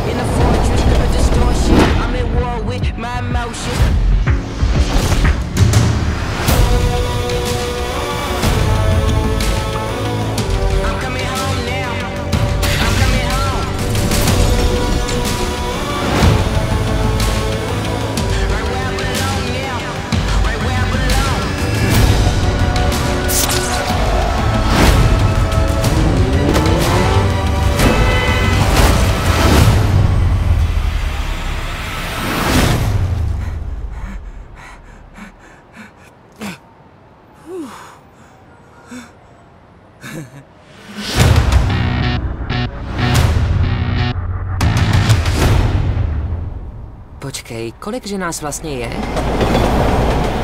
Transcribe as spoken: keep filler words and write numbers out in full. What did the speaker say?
in a fortress of distortion. I'm at war with my emotions. Počkej, kolik že nás vlastně je?